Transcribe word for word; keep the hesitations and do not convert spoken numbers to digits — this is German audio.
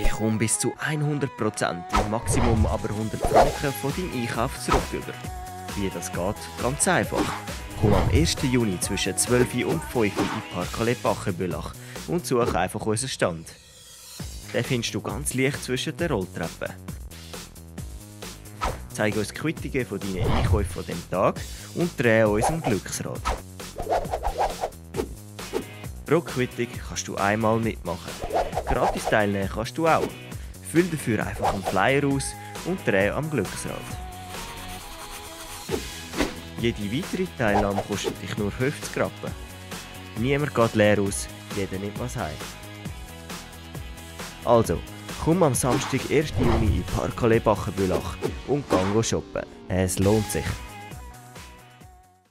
Bekomm bis zu hundert Prozent, im Maximum aber hundert Franken von deinem Einkauf zurück über. Wie das geht? Ganz einfach. Komm am ersten Juni zwischen zwölf und fünf Uhr in Parkhalle Bachenbülach und such einfach unseren Stand. Den findest du ganz leicht zwischen den Rolltreppen. Zeige uns die Quittungen von deinen Einkäufen von diesem Tag und drehe unserem Glücksrad. Pro Quittung kannst du einmal mitmachen. Gratis teilnehmen kannst du auch. Füll dafür einfach einen Flyer aus und drehe am Glücksrad. Jede weitere Teilnahme kostet dich nur fünfzig Rappen. Niemand geht leer aus, jeder nimmt was heim. Also, komm am Samstag, ersten Juni in Parkhalle Bachenbülach und geh shoppen. Es lohnt sich.